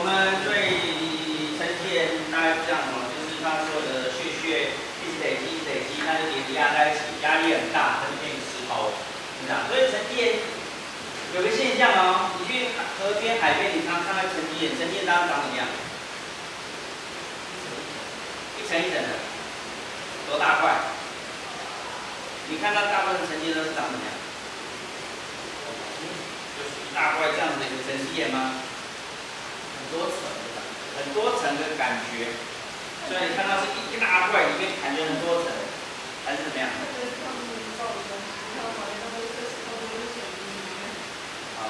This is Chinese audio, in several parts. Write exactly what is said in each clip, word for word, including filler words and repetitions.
们对沉积岩大概是这样哦，就是它所有的屑屑一直累积，一直累积，它就叠压在一起，压力很大，它就变成石头，是这样。所以沉积岩有个现象哦，你去河边、海边，你常常看到沉积岩，沉积岩大家长怎么样？一层一层的，多大块？你看到大部分沉积岩都是长怎么样？就是一大块这样子的一个沉积岩吗？很多层的，很多层的感觉，所以你看到是一大块里面感觉很多层，还是怎么样？好，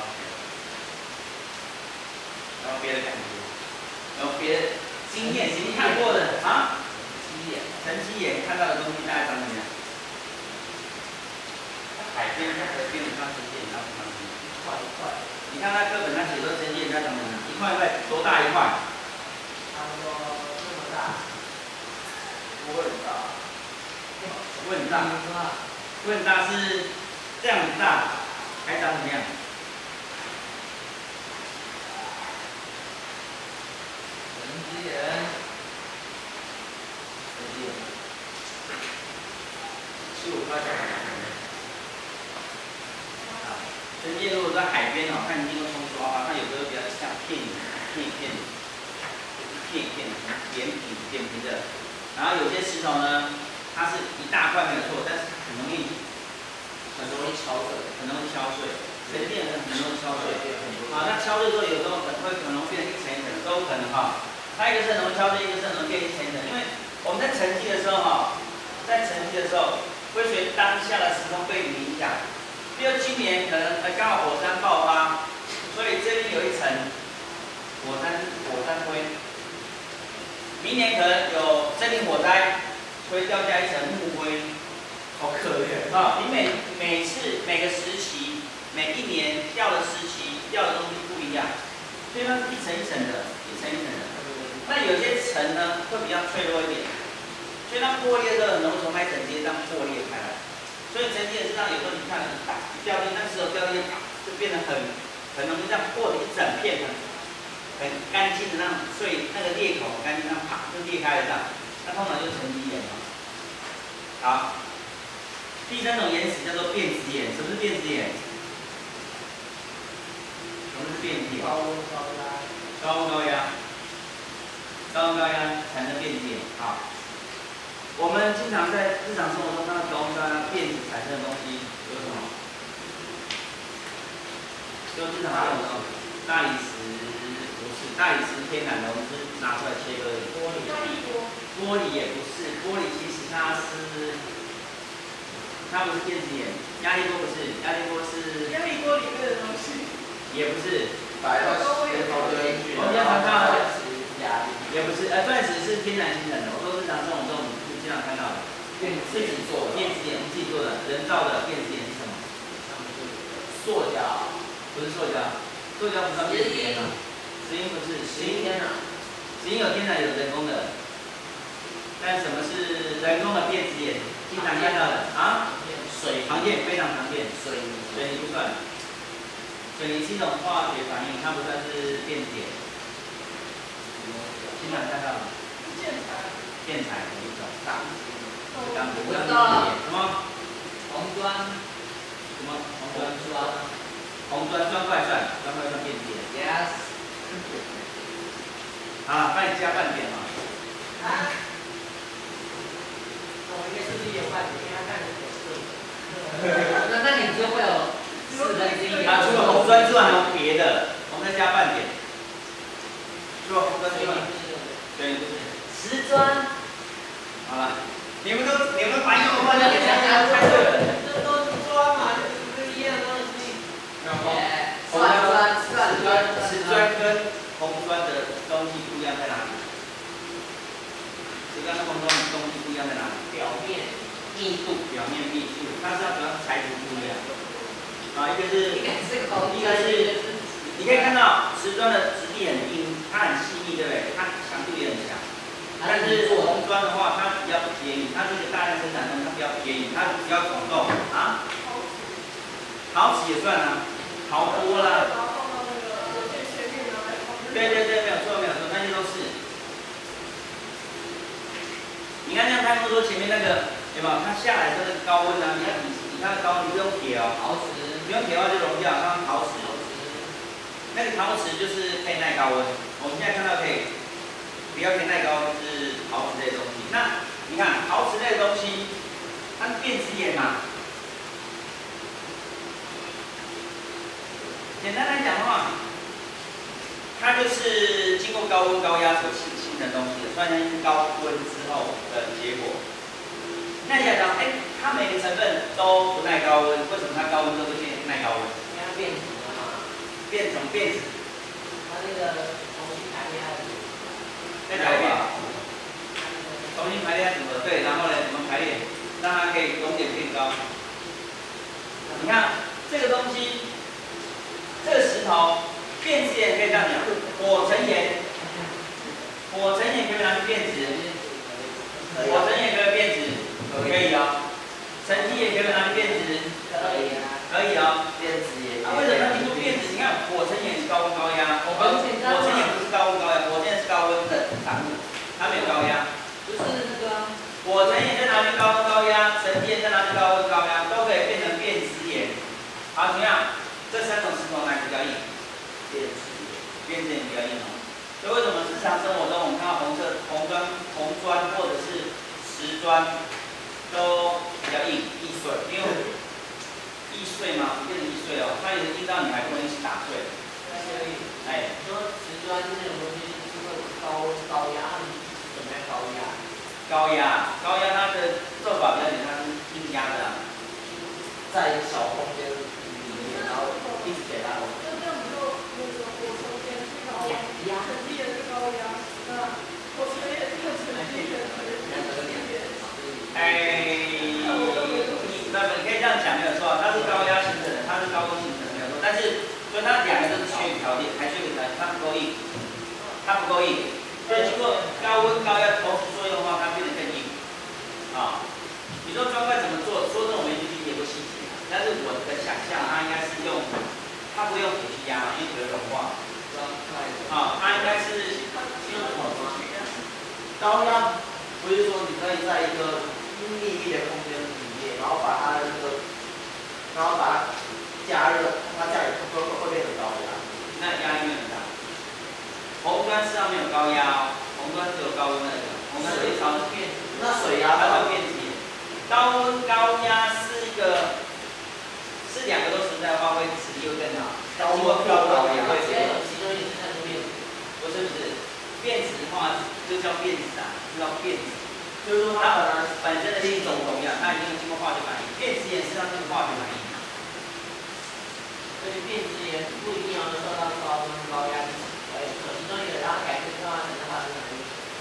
然后别的感觉，然后别的经验，谁看过的啊？沉积岩，沉积岩看到的东西大概长怎么样？海边在河边，你看沉积岩它长什么？一块一块。你看它课本上写说沉积岩它长什么？一块一块，多大一块？差不多这么大。不会很大。不会很大。不会很大是这样子大，还长怎么样？沉积岩。沉积岩。十五块钱。沉积岩如果在海边哦，看你经过冲刷的话，它有时候比较像片片片，就是片片扁平扁平的。然后有些石头呢，它是一大块没有错，但是很容易很容易敲碎，很容易敲碎。沉积岩很容易敲碎。啊，那敲碎之后有时候可能会可能变成一层一层的，都有可能哈。它一个是很容易敲碎，一个是很容易变一层一层。因为我们在沉积的时候哈，在沉积的时候会随当下的时空背景影响。比如今年可能呃刚好火山爆发，所以这边有一层火山火山灰。明年可能有森林火灾，会掉下一层木灰，好可怜啊！你每每次每个时期，每一年掉的时期掉的东西不一样，所以它是一层一层的，一层一层的。那有些层呢会比较脆弱一点，所以它破裂的时候很容易从那一层直接这样破裂开来。所以沉积岩身上有时候你看，一掉进那石头掉进，就变得很很容易这样破的一整片很很干净的那种碎，那个裂口很干净，那样啪就裂开了这样。那通常就是沉积岩嘛。好，第三种岩石叫做变质岩。什么是变质岩？什么是变质岩？高温高压。高温高压。高温高压产生变质岩。好。我们经常在日常生活中看到高温高压变质产生的东西有什么？就经常用的大理石，不是大理石天然的，我们是拿出来切割的。玻璃。玻璃也不是，玻璃其实它是，它不是变质岩，压力锅不是，压力锅是。压力锅里面的东西。也不是。摆到石头堆去。我们经常看到的压力。也不是，呃，钻石是天然形成的，我说日常生活中。经常看到的，自己做的变质岩，我们自己做的人造的变质岩是什么？塑胶，不是塑胶，塑胶不算变质岩啊。石英不是，石英天然，石英有天然有人工的。但什么是人工的变质岩？经常看到的啊？水常见，非常常见。水泥，水泥不算。水泥是一种化学反应，它不算是变质岩。经常看到的。建材。建材的一种钢筋，钢筋，钢筋什么？红砖，什么？红砖砖，红砖砖块算，砖块算变质岩。Yes。啊，帮你加半点嘛。啊？我应该是一点半点，因为它看着有色。那那你就会有四分之一。啊，除了红砖之外还有别的，我们再加半点。除了红砖之外，对，不是。瓷砖，好了，你们都你们反应的话，那给大家猜对了。这都是砖嘛，这不是一样东西。然后，红砖、瓷砖、瓷砖跟红砖的东西不一样在哪里？瓷砖跟红砖的东西不一样在哪里？表面密度，表面密度，它是要主要是材质不一样。啊，一个是，一个是，你可以看到瓷砖的质地很硬，它很细腻，对不对？它强度也很强。但是红砖的话，它比较不便宜，它是一个大量生产中，它比较便宜，它比较广众啊。陶瓷也算啊，陶锅啦。对对对，没有错。 刚不是说前面那个有没有？它下来的那个高温啊，你看你你看高温，你不用铁哦，陶瓷，不用铁的话就融掉，刚刚陶瓷，那个陶瓷就是可以耐高温。我们现在看到可以比较可以耐高温就是陶瓷类的东西。那你看陶瓷类的东西，它是变质岩嘛。简单来讲的话，它就是经过高温高压所形形成的东西，所以它是高温之后的结果。那你想讲，哎，它每个成分都不耐高温，为什么它高温都不变耐高温？ 因为它变质了嘛。 变成变质。 它那个重新排列它的组合。 再讲一遍。重新排列它组合，对，然后呢，怎么排列，让它可以熔点变高。你看这个东西，这个石头变质岩可以这样讲，火成岩，火成岩可以拿去变质，火成岩可以变质。可以哦，沉积也可以拿去变质， 可以啊， 可以哦， 变质也。 啊，为什么要提出变质？你看火成岩是高温高压，火火成岩不是高温高压，火成岩是高温的产物，它没有高压。 不是那个。 火成岩再拿去高温高压，沉积岩再拿去高温高压，都可以变成变质岩。好，怎么样？这三种石头哪个比较硬？ 变质岩。 变质岩比较硬哦。所以为什么日常生活中我们看到红色红砖、红砖或者是石砖？都比较硬易碎，因为易碎嘛，变成易碎哦。它有的硬到你还不容易打碎。 所以， 哎， 说瓷砖这种东西是会高高压，它们怎么样高压？ 高压，高压它的做法比较简单，它是硬压的啊， 在一个小空间里面，然后一直给它。 就这样子就那个火球先去高压，沉积也是高压，那火球也是沉积的， 哎，那么可以这样讲没有错，它是高压形成的，它是高温形成的没有错，但是所以它两个都是缺一个条件，还缺一个条件，它不够硬，它不够硬，所以经过高温高压同时作用的话，它变得更硬。啊，你说砖块怎么做？说这种没去理解过细节，但是我的想象，它应该是用，它不会用铁去压嘛，因为铁会融化。啊，它应该是用什么？ 高压不是说你可以在一个密闭的空间里面，然后把它的那个，然后把它加热，它这样也会会变成高压。 那压力会很大。红砖实际上没有高压哦，红砖只有高温那个，红砖水烧是变， 那水压它会变质。高温高压是一个，是两个都存在的话，会质地会更好。 高温高高压， 会变。 其中一是看出变质。 不是不是，变质的话就叫变质啊，就叫变质。 就是说它本来本身的性质同样，它已经经过化学反应，变质岩实际上就是化学反应。 所以变质岩不一定要受到高温高压，呃，其中一个然后改变化成的话是哪一种？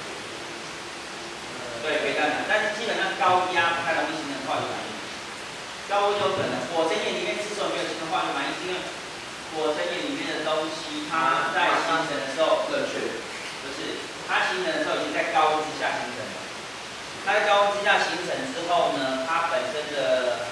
对，可以这样讲，但是基本上高压不太容易形成化学反应。高温有可能，火成岩里面之所以没有形成化学反应，是因为火成岩里面的东西，它在形成的时候， 冷却， 不是，它形成的时候已经在高温之下形成了。它在高温之下形成之后呢，它本身的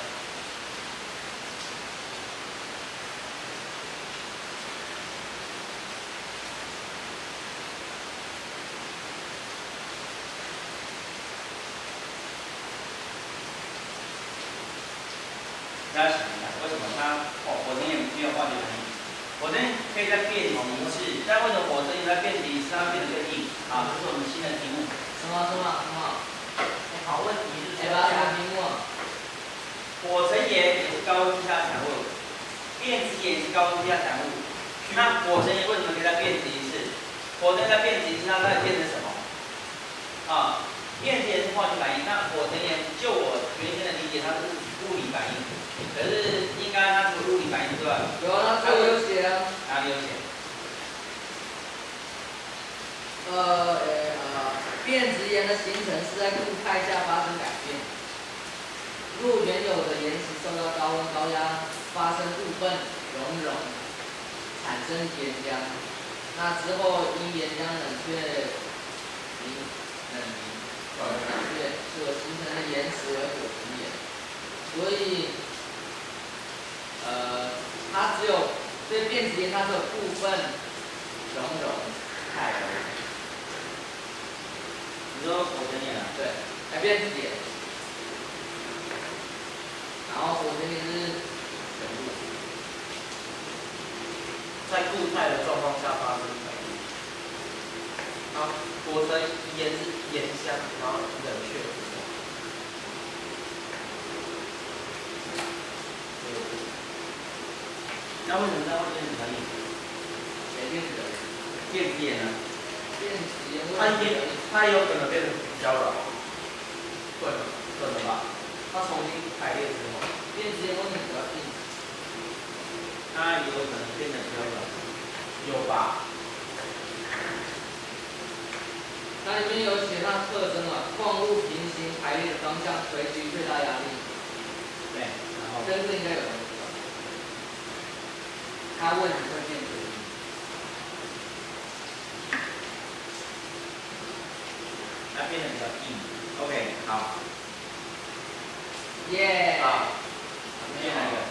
大家想一下，为什么它哦火成岩没有化学反应？火成岩可以再变质一次，但为什么火成岩在变质一次它变得更硬？啊，这是我们新的题目。 什么什么什么？好问题是谁把什么题目？ 火成岩也是高温之下产物，变质岩也是高温之下产物。那火成岩为什么可以再变质一次？火成岩再变质一次，它到底变成什么？啊，变质岩是化学反应，那火成岩就我原先的理解，它是物理反应。可是应该它除了物理反应之外， 有啊，它有写啊。 哪里有写？ 呃呃呃，变质岩的形成是在固态下发生改变。若原有的岩石受到高温高压发生部分熔融，产生岩浆，那之后因岩浆冷却凝冷凝冷却所形成的岩石为火成岩。所以，呃，它只有所以变质岩它只有部分熔融态而已。 你说火成岩啊？ 对。 改变自己，然后火成岩是全部， 在固态的状况下发生反应。然后火成岩是岩浆，然后冷却之后。 那为什么它会变成可以？ 谁变子的？ 电子眼呢？ 电子岩它也它也有可能变得比较软，会吗？可能吧。它重新排列之后， 电子岩为什么比较硬？ 它有可能变得比较软。 有吧？ 那里面有写它特征啊，矿物平行排列的方向垂直于最大压力。 对，然后这个应该有东西吧？它为什么会变成？ 它变得比较硬。OK， 好。 耶、yeah 好。变哪个？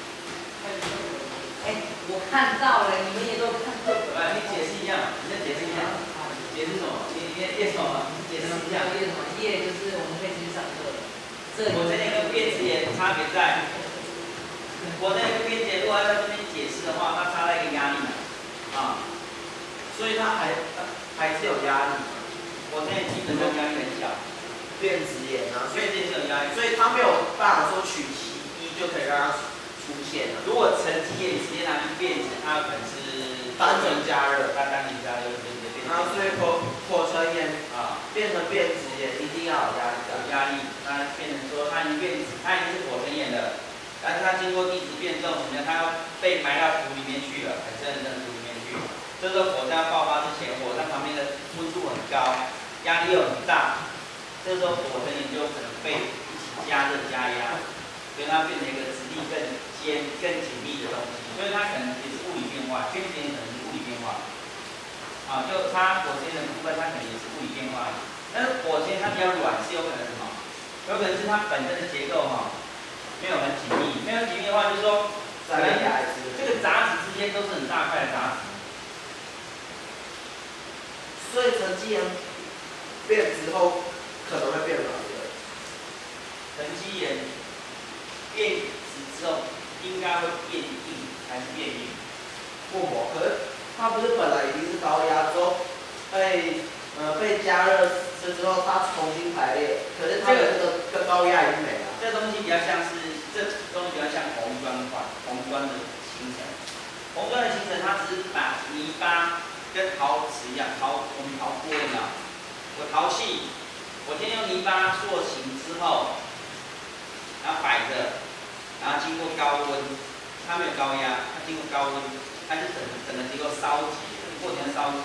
哎、我看到了，你们也都看过。 来，你解释一下，你再解释一下。解释什么？你你念什么？解释一下。 叶什么？叶就是我们可以去上课的。这火成岩跟变质岩差别在，火成岩跟变质岩如果要在这边解释的话，它差在一个压力啊， 所以它还还是有压力。 火成岩基本上压力很小， 变质岩啊， 所以这是有压力， 所以它没有办法说取其一就可以让它出现了。 如果沉积岩直接拿去变质，它有可能是单纯加热， 它单纯加热就直接变质。 然后所以火火成岩啊变成变质岩一定要有压力的。 有压力，它变成说它已经变质，它已经是火成岩了，但是它经过地质变动，怎么样？它要被埋到土里面去了，很深很深的土里面去。这时候火山爆发之前，火山旁边的温度很高，压力又很大，这时候火成岩就可能被一起加热加压，所以它变成一个质地更坚、更紧密的东西，所以它可能也是物理变化，变质岩可能是物理变化。啊，就它火成岩的部分，它可能也是物理变化。但是火成岩它比较软，是有可能什么？有可能是它本身的结构哈、没有很紧密，没有很紧密的话，就是说，可能这个杂质之间都是很大块的杂质。 所以沉积岩变之后可能会变软的。 沉积岩变质之后，应该会变硬还是变硬？ 不膜，可是它不是本来已经是高压之后被呃被加热之后，它重新排列，可是它的这个跟高压已经没了。 这东西比较像是，这东西比较像红砖块，红砖的形成。红砖的形成，它只是把泥巴跟陶瓷一样，陶我们陶锅一样，我陶器，我先用泥巴塑形之后，然后摆着，然后经过高温，它没有高压，它经过高温，它就整整个结构烧结，过程烧结。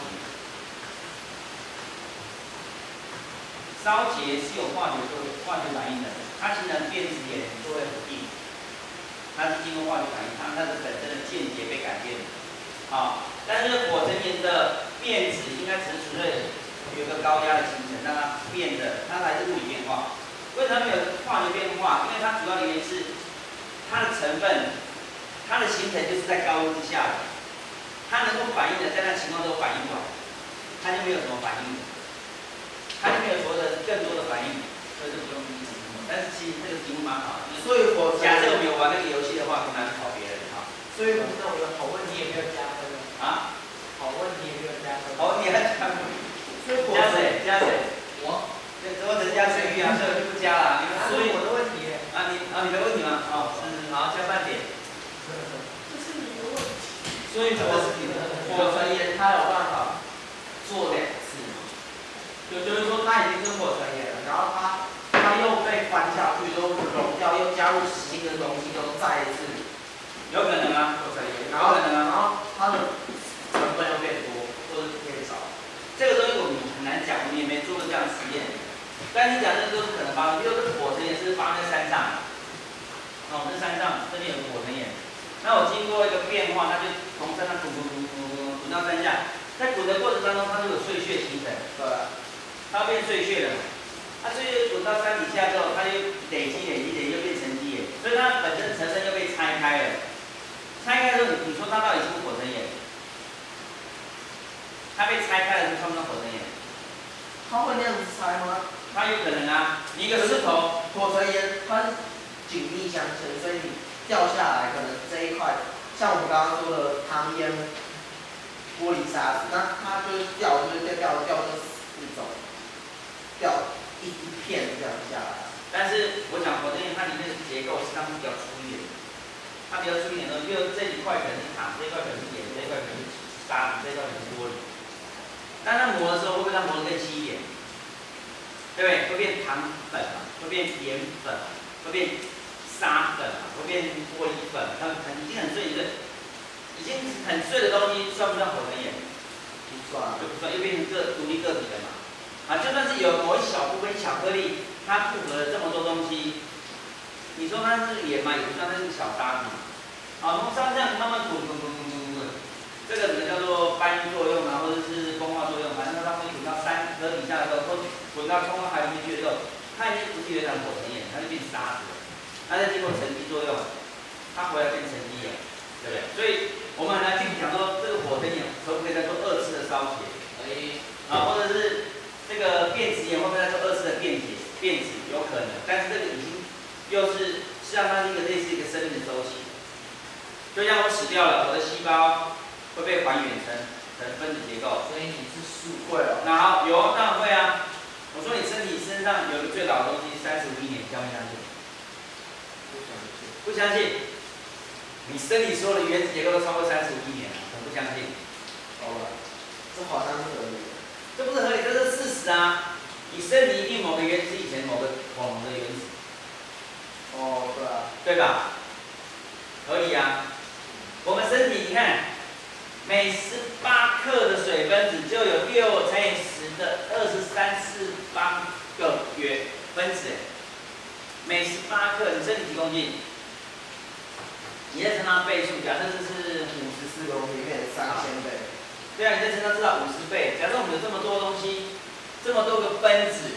烧结是有化学作用、化学反应的，它形成变质岩就会很硬，它是经过化学反应，它它的本身的键结被改变的，啊，但是火成岩的变质应该只是纯粹有个高压的形成，让它变的，它还是物理变化。为什么没有化学变化？因为它主要原因是它的成分，它的形成就是在高温之下的，它能够反应的，在那情况都反应不来，它就没有什么反应。它就没有所谓的更多的反应，所以就不用什么。但是其实这个题目蛮好的， 所以火假设我们有玩那个游戏的话，很难考别人哈。 所以那我的好问题也没有加分啊？ 好问题也没有加分。 好，你还加分？ 所以加谁？加谁？ 我。 对，我只加水域啊，所以我就不加了。你们所以我的问题。 啊，你啊，你的问题吗？哦，是是，好，加半点。 这是你的问题。 所以火火成岩它有办法做两次。就就是说，它已经是火成岩了，然后它它又被翻下去，又融掉，又加入新的东西，又再一次， 有可能啊， 火成岩，然后然后它的成分又变多，或者变少。 这个东西我们很难讲，我们也没做过这样的实验。但是讲这个都是可能发生，比如说火成岩是发生在山上，哦，这山上这边有个火成岩，那我经过一个变化，它就从山上滚滚滚滚滚滚到山下，在滚的过程当中，它就有碎屑形成。 对。 它变碎屑了，它碎屑滚到山底下之后，它就累积累积累积就变沉积岩，所以它本身成身就被拆开了。拆开之后，你说它到底是不是火成岩？它被拆开了，就算不算火成岩？ 它会那样子拆吗？ 它它有可能啊，你一个石头， 火成岩它是紧密相牵，所以你掉下来可能这一块，像我们刚刚说的糖烟、玻璃沙子，那它就是掉，就是掉掉掉这四种，掉一一片这样下来。 但是我讲火成岩，它里面的结构实际上是比较粗一点，它比较粗一点的，比如这一块可能是糖，这一块可能是盐，这一块可能是沙子，这一块可能是玻璃。但它磨的时候会不会让磨得更细一点？对不对？会变糖粉嘛，会变盐粉，会变沙粉嘛，会变玻璃粉，它很已经很碎的，已经很碎的东西算不算火成岩？ 不算， 就不算，又变成个独立个体了嘛。啊，就算是有某一小部分巧克力，它复合了这么多东西，你说它是盐嘛，也不算，它是小沙子嘛。好，从上这样慢慢滚滚滚滚滚滚滚，这个只能叫做搬运作用啊，或者是风化作用，反正它会滚到山河底下的时候，滚滚到冲到海里面去的时候，它已经不是原来的火成岩，它就变沙子了。它再经过沉积作用，它回来变沉积了，对不对？所以我们很难具体讲说这个火成岩可不可以再做二次的烧结， 可以。 啊，或者是这个变质岩会不会再做二次的变解变质，有可能，但是这个已经又是实际上它是一个类似一个生命的周期。就像我死掉了，我的细胞会被还原成成分子结构。 所以你是树。 会哦。 然后有，当然会啊。我说你身体身上有一个最老的东西，三十五亿年，相不相信？ 不相信。 不相信。你身体所有的原子结构都超过三十五亿年了，很不相信。 好了，这好像是合理的。 这不是合理，这是事实啊！你身体一定某个原子以前某个恐龙的原子。 哦，对啊。 对吧？合理啊。我们身体你看，每十八克的水分子就有六乘以十的二十三次方个原分子，每十八克，你身体几公斤？你再乘上倍数，假设这是五十四公斤， 变成三千倍。 对啊，你再乘上至少五十倍。假设我们有这么多东西，这么多个分子，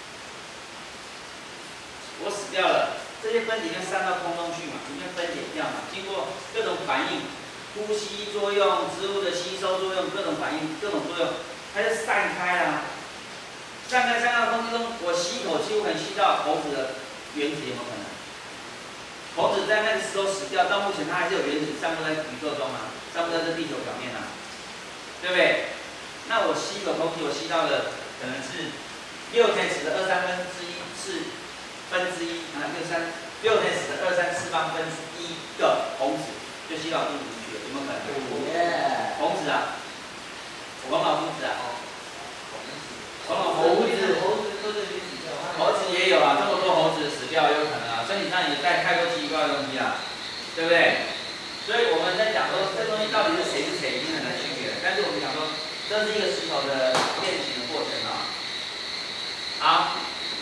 我死掉了。这些分子就散到空中去嘛，已经分解掉嘛，经过各种反应，呼吸作用、植物的吸收作用，各种反应、各种作用，它就散开了。散开散到空气中，我吸一口气，我可能吸到猴子的原子，有没有可能？猴子在那个时候死掉，到目前它还是有原子散布在宇宙中啊，散布在这地球表面啊，对不对？那我吸一口空气，我吸到的可能是六乘以十的二三分之一次。分之一啊，六三六乘十的二三次方分之一个红子就吸到肚子里去了，有没有可能？ 耶！ 红子啊，王老夫子啊，王老猴子， 夫子， 猴子都是原子叫。 猴子也有啊，这么多猴子死掉有可能啊，身体上也带太多奇奇怪怪的东西啦，对不对？所以我们在讲说这东西到底是谁是谁，已经很难区别了。但是我们讲说，这是一个石头的变形的过程啊。好。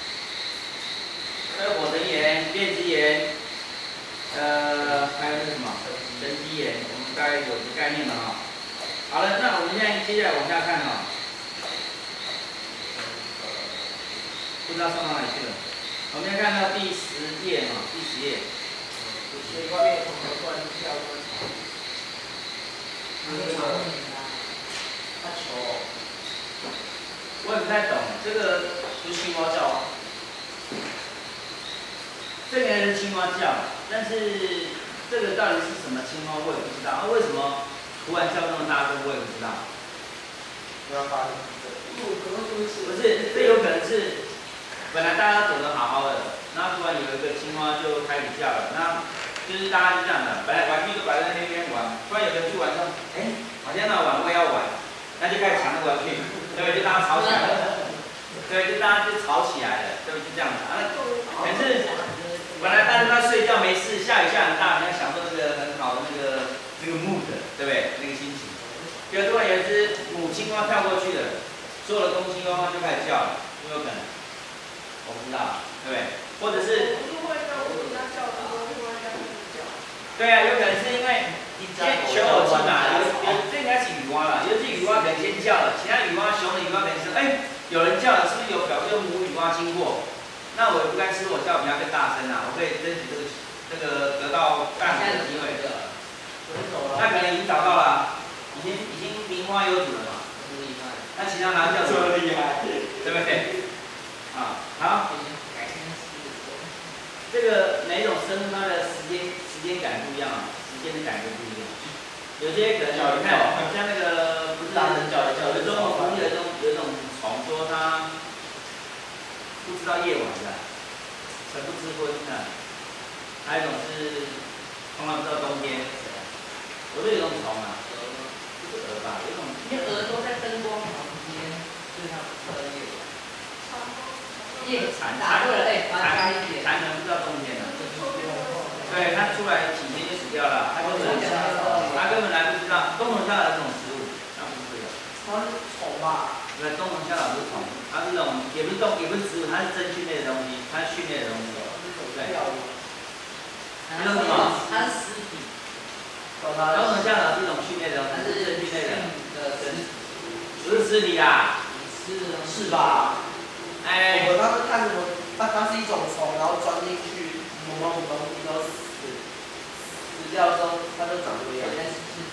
还有火成岩、变质岩，呃，还有那什么沉积岩，我们大概有个概念了哈。好了，那我们现在接下来往下看哈，不知道上到哪里去了。我们先看到第十页哈，第十页。 所以外面有什么突然跳过草？那个他球， 我也不太懂，这个不是青蛙叫啊。这个是青蛙叫，但是这个到底是什么青蛙我也不知道。啊，为什么突然叫这么大声我也不知道。 不要发现不是，这有可能是本来大家走得好好的，然后突然有一个青蛙就开始叫了，那就是大家是这样的，本来玩具都摆在那边玩，突然有人去玩说，哎，好像那玩我也要玩，那就开始抢那个玩具，对不对？就大家吵起来了，对，就大家就吵起来了，对不对？就这样子啊。可是本来大家在睡觉没事，下雨下很大，你要享受那个很好的那个那个 mood， 对不对？那个心情。结果突然有一只母青蛙跳过去了，所有的公青蛙就开始叫了，有没有可能？我不知道，对不对？或者是。对啊，有可能是因为你今天求偶期嘛，有有这应该是雨蛙了，有只雨蛙可能先叫了，其他雨蛙雄的雨蛙可能是哎有人叫了，是不是有表示母雨蛙经过？那我也不该吃，我叫比他更大声啊，我可以争取这个这个得到大声的机会。那可能已经找到了，已经已经名花有主了嘛。那其他拿叫什么？ 这么厉害， 对不对？啊。 好， 改天是这个每一种生物它的时间时间感不一样啊，时间的感觉不一样。有些可能你看，像那个不是大人叫一叫， 有一种有一种有一种虫说它不知道夜晚的，神不知昏的，还有一种是从来不知道冬天。我这有一种虫啊，不是蛾吧，有一种因为蛾都在灯光旁边，所以它不知道夜晚。夜蝉答对了，哎，把它加一点。 蝉可能不知道冬天的，对，它出来几天就死掉了，它根本它根本来不及让冬虫夏草这种食物，它不是的。 它是虫吧？ 对，冬虫夏草不是虫，它是这种也不是动也不是植物，它是真菌类的东西，它是菌类的东西。对。 它是什么？它是尸体。 冬虫夏草是一种菌类的东西， 它是真菌类的。 的尸体。 不是尸体啊。 是是吧？ 哎。 我当时看什么，它它是一种虫，然后钻进去某某种东西都死，死掉之后它就长这个样子。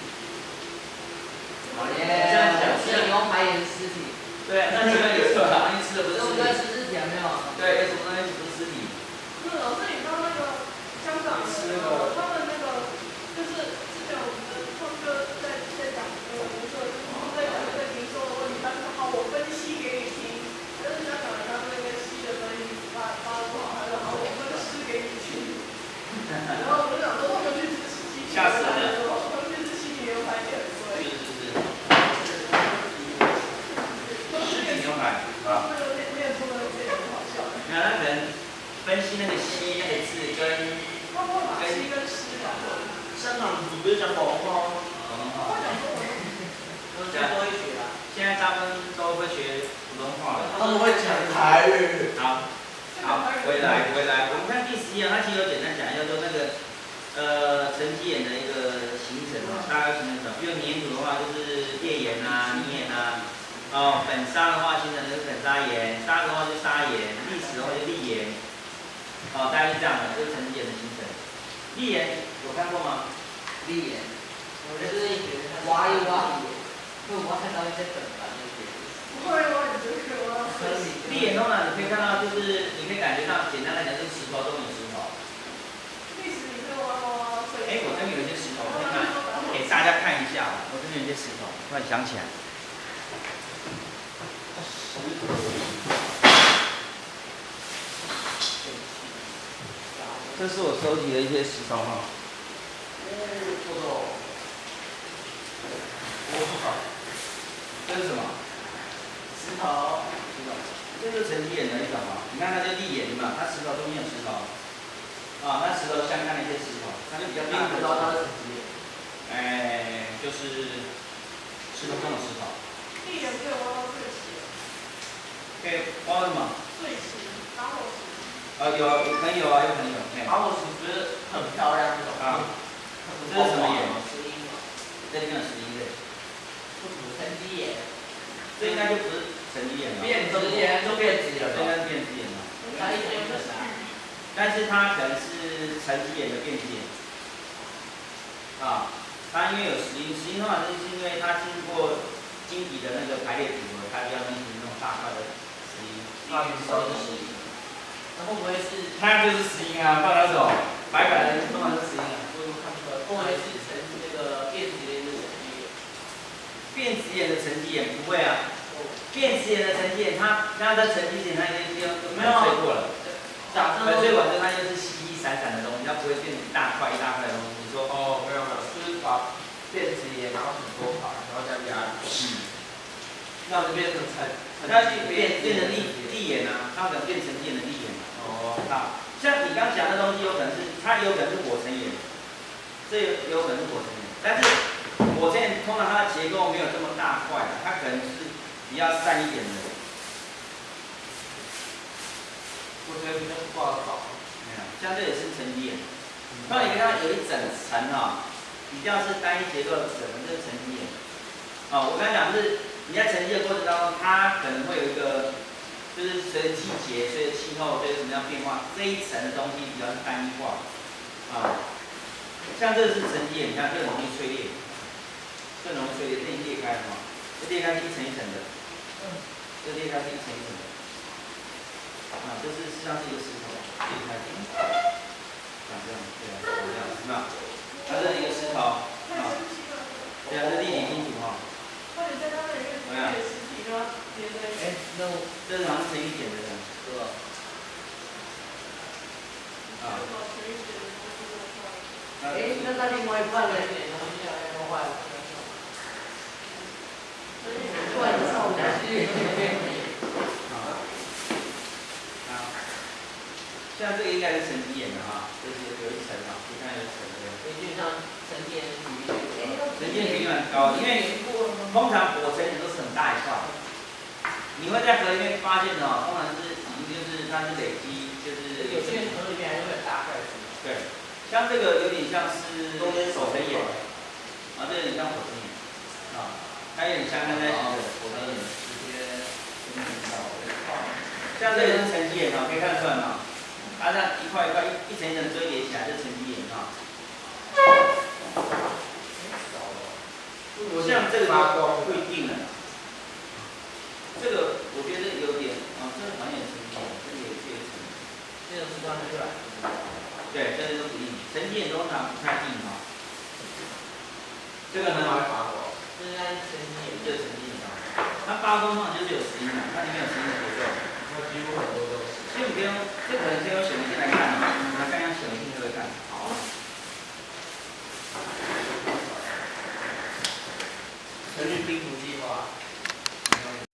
这样讲，是牛排也是尸体。 对，那这个有什么东西吃的不是尸体？ 在吃尸体没有？ 对，有什么东西不是尸体？ 不是，老师，你知道那个香港的那个他们那个就是之前我们的创哥在在讲那个颜色，就是在讲这个零售的问题，他就说好，我分析给你听。但是香港人他们那个吸的分析发发的不好，他说好，我分析给你听。然后我就想说，我们去吃西西牛排的时候，他们去吃西西牛排也很贵。 是是是。尸体牛排啊。 那个练练出的也很好笑。 没有，那可能分析那个“西”那个字跟他不会把西跟湿讲错。 香港你不是讲广东话吗？ 广东话。 他会讲中文。 都会学啊。 现在大部分都会学普通话了。 他们会讲台语。 好，好，回来回来，我们看第十页，它其实有简单讲一下，说那个呃沉积岩的一个形成啊，大概形成什么？比如粘土的话，就是页岩啊、泥岩啊。哦，粉砂的话形成的是粉砂岩，砂的话就是砂岩，砾石的话就是砾岩。哦，大概是这样的，就是沉积岩的形成。砾岩有看过吗？ 砾岩，我就是挖一挖，会挖到一些粉吧那些。 不会挖，你这个挖。 砾岩通常你可以看到，就是你可以感觉到，简单来讲就是石头中有石头。 历史里面挖挖挖。 哎，我这边有一些石头，我看给大家看一下，我这边有一些石头，突然想起来。这是我收集的一些石头哈。 哦， 这是什么？ 石头。 石头。这是沉积岩的一种啊，你看它就砾岩嘛，它石头中间有石头。啊，那石头相看的一些石头，它就比较大的。 知道它是沉积岩。 哎，就是石头中的石头。 砾岩可以挖到碎石。 可以挖什么？ 碎石，打火石。 呃，有，有可能有啊，有可能有。 打火石不是很漂亮那种啊。这是什么岩？ 石英嘛。 这里面有石英对。 不是沉积岩。 这应该就不是沉积岩了。 变质岩就变质岩这应该是变质岩了。 它一点粉啊。 但是它可能是沉积岩的变质岩。啊，它因为有石英，石英的话是因为它经过晶体的那个排列组合，它比较容易形成那种大块的石英。 它都是石英。那会不会是？ 它就是石英啊，不然那种白白的通常是石英啊。 我有看出来，会不会是沉那个变质岩的沉积岩？ 变质岩的沉积岩不会啊。变质岩的沉积岩，它它的沉积岩它已经都没有碎过了。 假设粉碎完之后，它就是稀稀散散的东西，它不会变成一大块一大块的东西。你说哦，没有没有，就是把变质岩然后很多块，然后再压。 嗯。 那就变成沉， 它去变变成砾砾岩啊，它可能变成沉积岩的砾岩啊。哦。好，像你刚讲的东西，有可能是它有可能是火成岩，这有有可能是火成岩，但是火成岩通常它的结构没有这么大块，它可能是比较散一点的。 我觉得比较挂早。 没有，像这也是沉积岩。那你看它有一整层啊，比较是单一结构的层，这是沉积岩。哦，我刚才讲是你在沉积的过程当中，它可能会有一个，就是随着季节、随着气候、随着什么样变化，这一层的东西比较是单一化。啊，像这是沉积岩，你看这容易碎裂，这容易碎裂，这一裂开的话，这裂开是一层一层的，这裂开是一层一层的。 啊，就是实际上是一个石头，可以看见，长这样，对啊，长这样，是吧？它这是一个石头，啊，对啊，这立体金属哈。 或者在他们里面直接实体的话，直接在。 哎，那我这是好像陈玉点的人， 是吧？ 啊。 哎，那那另外一半呢？突然上不去。 啊，像这个应该是沉积岩的哈，这是有一层哈，你看有层的。 根据上沉淀比例， 沉积比率很高，因为通常火成岩都是很大一块，你会在河里面发现哦，通常是已经就是它是累积，就是有些河里面还会有大块石。 对，像这个有点像是火成岩，啊，这有点像火成岩，啊，它有点像刚才讲的火成岩，直接像这个是沉积岩啊，可以看得出来嘛？它这样一块一块一一层一层堆叠起来，就是沉积岩啊。像这个就不一定了。这个我觉得有点啊，这个好像也沉积，这个也这个沉。 这个是刚才软。 对，这个都不硬，沉积岩通常不太硬哈。这个呢？ 这应该是沉积岩， 这是沉积岩啊。它八公通常就是有石英的，它里面有石英的结构。 那几乎